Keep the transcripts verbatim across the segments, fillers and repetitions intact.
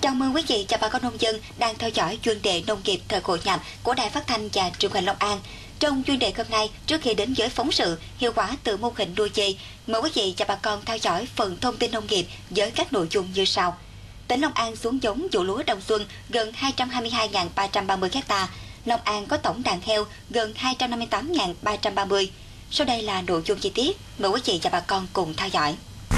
Chào mừng quý vị và bà con nông dân đang theo dõi chuyên đề nông nghiệp thời hội nhập của Đài Phát thanh và Truyền hình Long An. Trong chuyên đề hôm nay, trước khi đến với phóng sự hiệu quả từ mô hình nuôi dê, mời quý vị và bà con theo dõi phần thông tin nông nghiệp với các nội dung như sau. Tỉnh Long An xuống giống vụ lúa đông xuân gần hai trăm hai mươi hai nghìn ba trăm ba mươi ha. Long An có tổng đàn heo gần hai trăm năm mươi tám nghìn ba trăm ba mươi. Sau đây là nội dung chi tiết, mời quý vị và bà con cùng theo dõi.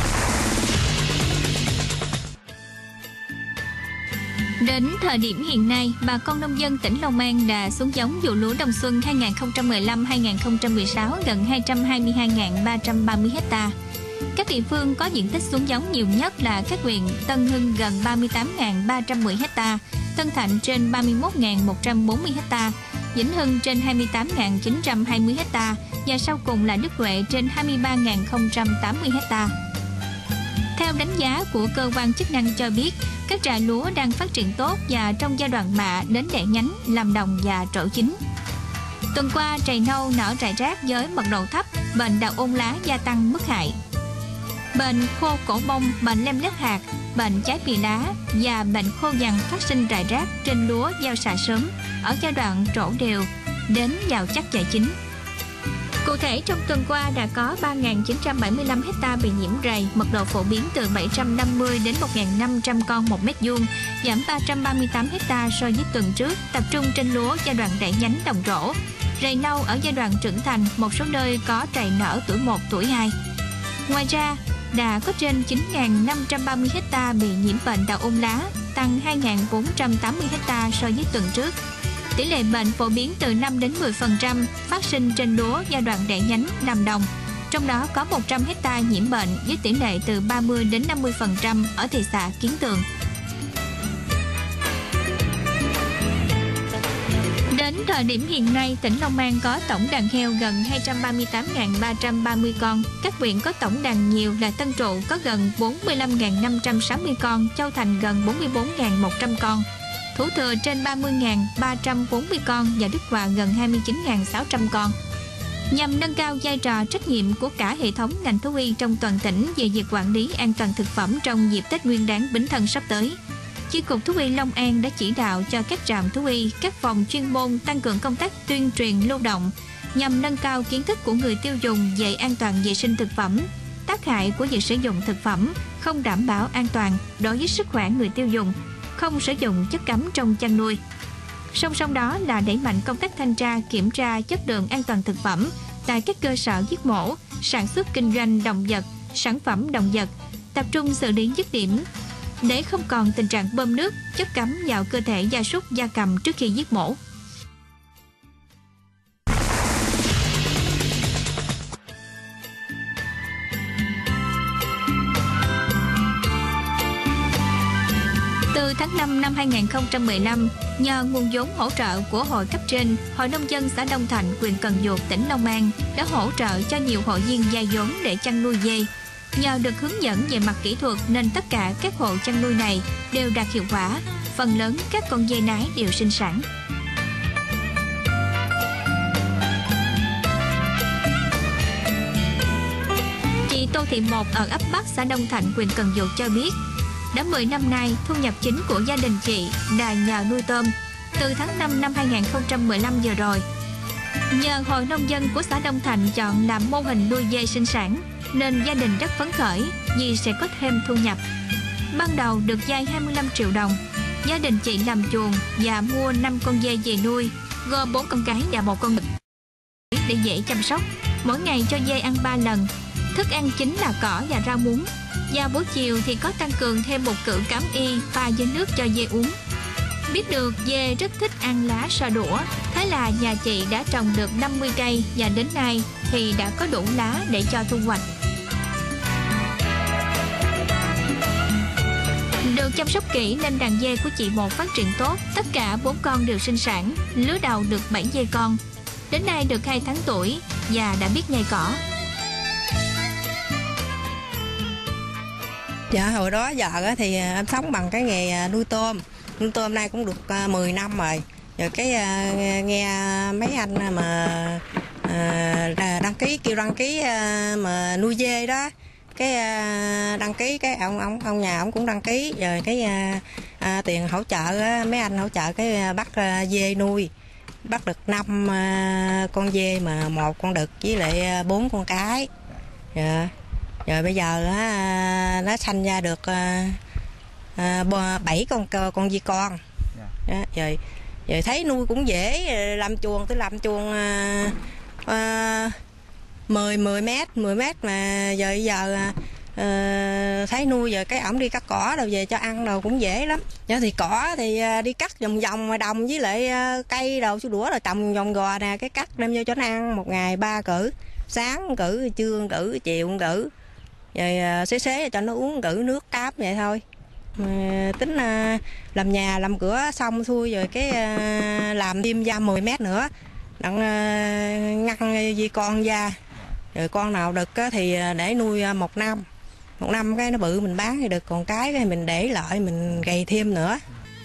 Đến thời điểm hiện nay, bà con nông dân tỉnh Long An đã xuống giống vụ lúa đông xuân hai nghìn không trăm mười lăm hai nghìn không trăm mười sáu gần hai trăm hai mươi hai nghìn ba trăm ba mươi ha. Các địa phương có diện tích xuống giống nhiều nhất là các huyện Tân Hưng gần ba mươi tám nghìn ba trăm mười ha, Tân Thạnh trên ba mươi mốt nghìn một trăm bốn mươi ha, Vĩnh Hưng trên hai mươi tám nghìn chín trăm hai mươi ha và sau cùng là Đức Huệ trên hai mươi ba nghìn không trăm tám mươi ha. Theo đánh giá của cơ quan chức năng cho biết, các trà lúa đang phát triển tốt và trong giai đoạn mạ đến đẻ nhánh, làm đồng và trổ chín. Tuần qua, trầy nâu nở rải rác với mật độ thấp, bệnh đạo ôn lá gia tăng mức hại. Bệnh khô cổ bông, bệnh lem lét hạt, bệnh trái pì lá và bệnh khô vàng phát sinh rải rác trên lúa gieo xạ sớm ở giai đoạn trổ đều đến vào chắc chài chín. Cụ thể, trong tuần qua đã có ba nghìn chín trăm bảy mươi lăm ha bị nhiễm rầy, mật độ phổ biến từ bảy trăm năm mươi đến một nghìn năm trăm con một mét vuông, giảm ba trăm ba mươi tám ha so với tuần trước, tập trung trên lúa giai đoạn đẻ nhánh đồng rổ. Rầy nâu ở giai đoạn trưởng thành, một số nơi có trầy nở tuổi một, tuổi hai. Ngoài ra, đã có trên chín nghìn năm trăm ba mươi ha bị nhiễm bệnh đạo ôn lá, tăng hai nghìn bốn trăm tám mươi ha so với tuần trước. Tỷ lệ bệnh phổ biến từ năm đến mười phần trăm phát sinh trên lúa giai đoạn đẻ nhánh, làm đồng. Trong đó có một trăm ha nhiễm bệnh với tỷ lệ từ ba mươi đến năm mươi phần trăm ở thị xã Kiến Tường. Đến thời điểm hiện nay, tỉnh Long An có tổng đàn heo gần hai trăm ba mươi tám nghìn ba trăm ba mươi con. Các huyện có tổng đàn nhiều là Tân Trụ có gần bốn mươi lăm nghìn năm trăm sáu mươi con, Châu Thành gần bốn mươi bốn nghìn một trăm con, Thủ Thừa trên ba mươi nghìn ba trăm bốn mươi con và Đức Hòa gần hai mươi chín nghìn sáu trăm con. Nhằm nâng cao vai trò trách nhiệm của cả hệ thống ngành thú y trong toàn tỉnh về việc quản lý an toàn thực phẩm trong dịp Tết Nguyên đán Bính Thân sắp tới, Chi cục Thú y Long An đã chỉ đạo cho các trạm thú y, các phòng chuyên môn tăng cường công tác tuyên truyền lưu động nhằm nâng cao kiến thức của người tiêu dùng về an toàn vệ sinh thực phẩm, tác hại của việc sử dụng thực phẩm không đảm bảo an toàn đối với sức khỏe người tiêu dùng, không sử dụng chất cấm trong chăn nuôi. Song song đó là đẩy mạnh công tác thanh tra, kiểm tra chất lượng an toàn thực phẩm tại các cơ sở giết mổ, sản xuất kinh doanh động vật, sản phẩm động vật, tập trung xử lý dứt điểm để không còn tình trạng bơm nước, chất cấm vào cơ thể gia súc gia cầm trước khi giết mổ. Từ tháng năm năm hai nghìn không trăm mười lăm, nhờ nguồn vốn hỗ trợ của hội cấp trên, Hội nông dân xã Đông Thạnh, huyện Cần Duộc, tỉnh Long An đã hỗ trợ cho nhiều hội viên vay vốn để chăn nuôi dê. Nhờ được hướng dẫn về mặt kỹ thuật nên tất cả các hộ chăn nuôi này đều đạt hiệu quả, phần lớn các con dê nái đều sinh sản. Chị Tô Thị Một ở ấp Bắc, xã Đông Thạnh, huyện Cần Duộc cho biết, đã mười năm nay, thu nhập chính của gia đình chị là nhờ nuôi tôm. Từ tháng năm năm hai nghìn không trăm mười lăm vừa rồi, nhờ Hội nông dân của xã Đông Thạnh chọn làm mô hình nuôi dê sinh sản, nên gia đình rất phấn khởi vì sẽ có thêm thu nhập. Ban đầu được vay hai mươi lăm triệu đồng, gia đình chị làm chuồng và mua năm con dê về nuôi, gồm bốn con cái và một con đực để dễ chăm sóc. Mỗi ngày cho dê ăn ba lần, thức ăn chính là cỏ và rau muống. Và buổi chiều thì có tăng cường thêm một cự cám y pha với nước cho dê uống. Biết được dê rất thích ăn lá sò đũa, thế là nhà chị đã trồng được năm mươi cây và đến nay thì đã có đủ lá để cho thu hoạch. Được chăm sóc kỹ nên đàn dê của chị Một phát triển tốt, tất cả bốn con đều sinh sản, lứa đầu được bảy dê con. Đến nay được hai tháng tuổi và đã biết nhai cỏ. Dạ hồi đó giờ thì em sống bằng cái nghề nuôi tôm. Nuôi tôm nay cũng được mười năm rồi. Rồi cái nghe mấy anh mà đăng ký kêu đăng ký mà nuôi dê đó cái à, đăng ký cái ông ông ông nhà ông cũng đăng ký rồi cái à, à, tiền hỗ trợ á, mấy anh hỗ trợ cái à, bắt à, dê nuôi, bắt được năm à, con dê mà một con đực với lại bốn con cái. Rồi, rồi bây giờ á, nó sanh ra được à, à, bảy con con dê con. Đó, rồi rồi thấy nuôi cũng dễ, làm chuồng tới làm chuồng à, à, mười mười mét mười mét mà giờ giờ à, thấy nuôi giờ cái ổng đi cắt cỏ đâu về cho ăn đâu cũng dễ lắm. Giờ thì cỏ thì à, đi cắt vòng vòng ngoài đồng với lại à, cây đầu chú đũa rồi trồng vòng gò nè, cái cắt đem vô cho nó ăn một ngày ba cử, sáng cử, trưa cử, chiều cử, rồi à, xế xế cho nó uống cử nước cám vậy thôi. Mà tính à, làm nhà làm cửa xong xuôi rồi cái à, làm thêm ra mười mét nữa đặng à, ngăn dê con ra, rồi con nào đực á, thì để nuôi một năm một năm cái nó bự mình bán thì được, còn cái cái mình để lại mình gầy thêm nữa.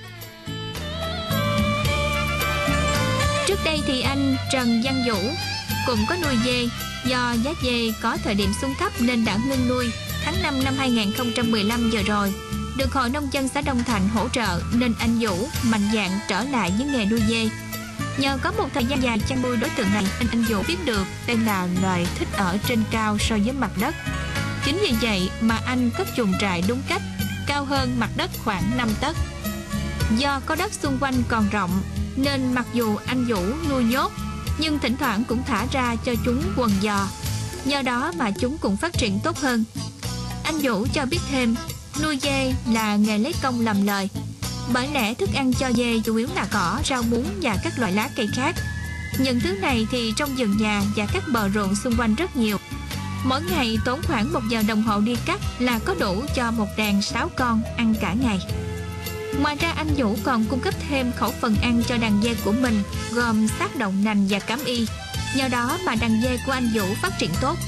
Trước đây thì anh Trần Văn Vũ cũng có nuôi dê, do giá dê có thời điểm xuống thấp nên đã ngưng nuôi. Tháng năm năm hai nghìn không trăm mười lăm vừa rồi, được Hội Nông dân xã Đông Thạnh hỗ trợ nên anh Vũ mạnh dạn trở lại với nghề nuôi dê. Nhờ có một thời gian dài chăn nuôi đối tượng này nên anh Vũ biết được đây là loài thích ở trên cao so với mặt đất. Chính vì vậy mà anh cất chuồng trại đúng cách, cao hơn mặt đất khoảng năm tấc. Do có đất xung quanh còn rộng nên mặc dù anh Vũ nuôi nhốt nhưng thỉnh thoảng cũng thả ra cho chúng quần giò. Nhờ đó mà chúng cũng phát triển tốt hơn. Anh Vũ cho biết thêm, nuôi dê là nghề lấy công làm lời. Bởi lẽ thức ăn cho dê chủ yếu là cỏ, rau muống và các loại lá cây khác. Những thứ này thì trong vườn nhà và các bờ ruộng xung quanh rất nhiều. Mỗi ngày tốn khoảng một giờ đồng hồ đi cắt là có đủ cho một đàn sáu con ăn cả ngày. Ngoài ra anh Vũ còn cung cấp thêm khẩu phần ăn cho đàn dê của mình gồm xác đậu nành và cám y. Nhờ đó mà đàn dê của anh Vũ phát triển tốt.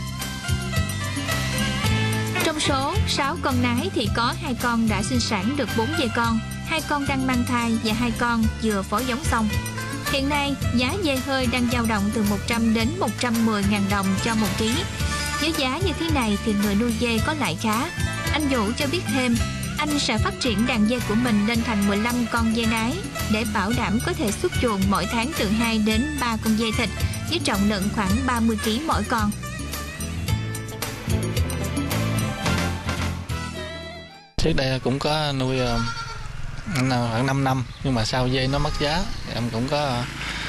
Trong số sáu con nái thì có hai con đã sinh sản được bốn dê con, hai con đang mang thai và hai con vừa phối giống xong. Hiện nay, giá dê hơi đang dao động từ một trăm đến một trăm mười nghìn đồng cho một ký. Với giá như thế này thì người nuôi dê có lại khá. Anh Vũ cho biết thêm, anh sẽ phát triển đàn dê của mình lên thành mười lăm con dê nái để bảo đảm có thể xuất chuồng mỗi tháng từ hai đến ba con dê thịt với trọng lượng khoảng ba mươi ki lô gam mỗi con. Trước đây cũng có nuôi khoảng năm năm, nhưng mà sau dê nó mất giá em cũng có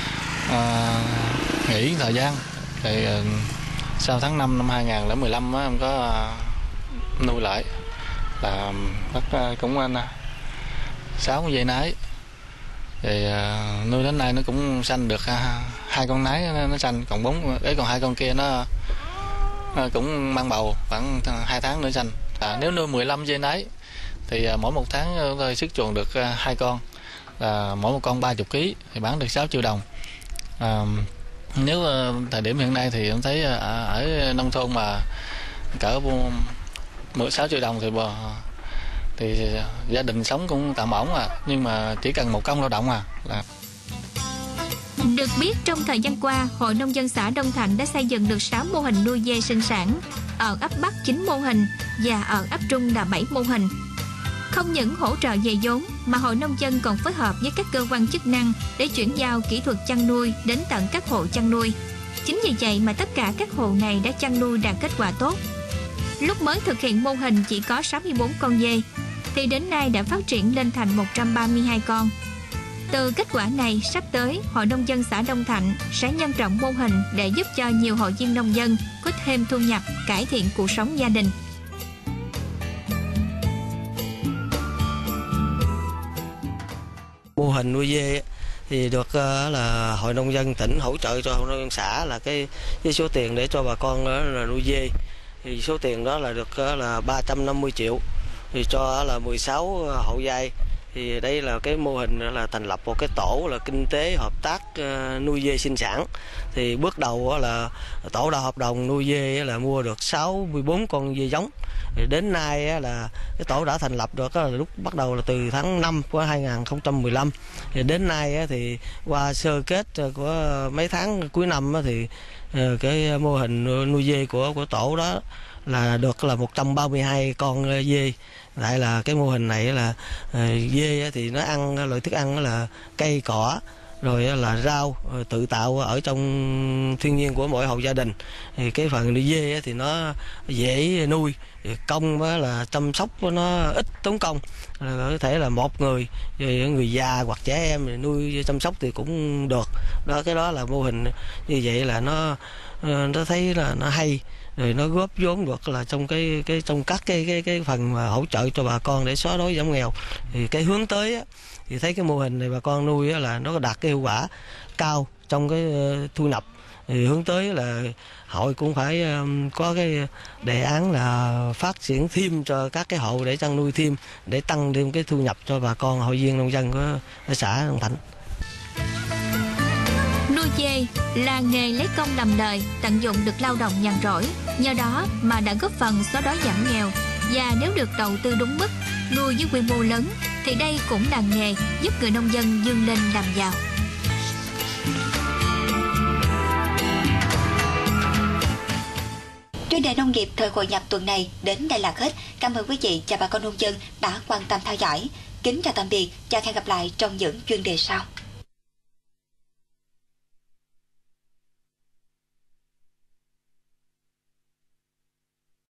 uh, nghỉ thời gian. Thì uh, sau tháng năm năm hai nghìn không trăm mười lăm em có uh, nuôi lại là bắt uh, cũng uh, sáu con dê nái. Thì uh, nuôi đến nay nó cũng sanh được uh, hai con nái nó, nó sanh, còn bốn đấy còn hai con kia nó uh, cũng mang bầu khoảng hai tháng nữa sanh. À, nếu nuôi mười lăm dê nái thì uh, mỗi một tháng tôi xuất chuồng được uh, hai con, là mỗi một con ba mươi ki lô gam thì bán được sáu triệu đồng. À, nếu uh, thời điểm hiện nay thì em thấy uh, ở nông thôn mà cỡ mười sáu triệu đồng thì uh, thì gia đình sống cũng tạm ổn à, nhưng mà chỉ cần một công lao động à là. Được biết trong thời gian qua, Hội Nông dân xã Đông Thạnh đã xây dựng được sáu mô hình nuôi dê sinh sản, ở ấp Bắc chín mô hình và ở ấp Trung là bảy mô hình. Không những hỗ trợ về vốn mà Hội Nông dân còn phối hợp với các cơ quan chức năng để chuyển giao kỹ thuật chăn nuôi đến tận các hộ chăn nuôi. Chính vì vậy mà tất cả các hộ này đã chăn nuôi đạt kết quả tốt. Lúc mới thực hiện mô hình chỉ có sáu mươi bốn con dê, thì đến nay đã phát triển lên thành một trăm ba mươi hai con. Từ kết quả này, sắp tới, Hội Nông dân xã Đông Thạnh sẽ nhân rộng mô hình để giúp cho nhiều hội viên nông dân có thêm thu nhập, cải thiện cuộc sống gia đình. Mô hình nuôi dê thì được uh, là Hội Nông dân tỉnh hỗ trợ cho Hội Nông dân xã là cái, cái số tiền để cho bà con đó là nuôi dê. Thì số tiền đó là được uh, là ba trăm năm mươi triệu, thì cho là mười sáu hộ vay. Thì đây là cái mô hình là thành lập một cái tổ là kinh tế hợp tác uh, nuôi dê sinh sản. Thì bước đầu là tổ đã hợp đồng nuôi dê là mua được sáu mươi bốn con dê giống. Thì đến nay là cái tổ đã thành lập được là lúc bắt đầu là từ tháng năm của hai nghìn không trăm mười lăm. Thì đến nay thì qua sơ kết của mấy tháng cuối năm thì cái mô hình nuôi dê của của tổ đó là được là một trăm ba mươi hai con dê. Lại là cái mô hình này là dê thì nó ăn loại thức ăn là cây cỏ, rồi là rau tự tạo ở trong thiên nhiên của mỗi hộ gia đình. Thì cái phần nuôi dê thì nó dễ nuôi, công là chăm sóc nó ít tốn công, có thể là một người, người già hoặc trẻ em nuôi chăm sóc thì cũng được. Đó, cái đó là mô hình như vậy là nó nó thấy là nó hay, rồi nó góp vốn được là trong cái cái trong các cái cái cái phần mà hỗ trợ cho bà con để xóa đói giảm nghèo. Thì cái hướng tới á, thì thấy cái mô hình này bà con nuôi á, là nó đạt cái hiệu quả cao trong cái uh, thu nhập. Thì hướng tới là hội cũng phải um, có cái đề án là phát triển thêm cho các cái hộ để chăn nuôi thêm, để tăng thêm cái thu nhập cho bà con hội viên nông dân của, của xã Long Thạnh. Nuôi dê là nghề lấy công làm đời, tận dụng được lao động nhàn rỗi, nhờ đó mà đã góp phần xóa đói giảm nghèo. Và nếu được đầu tư đúng mức, nuôi với quy mô lớn, thì đây cũng là nghề giúp người nông dân vươn lên làm giàu. Chuyên đề nông nghiệp thời hội nhập tuần này đến đây là hết. Cảm ơn quý vị và bà con nông dân đã quan tâm theo dõi. Kính chào tạm biệt và hẹn gặp lại trong những chuyên đề sau.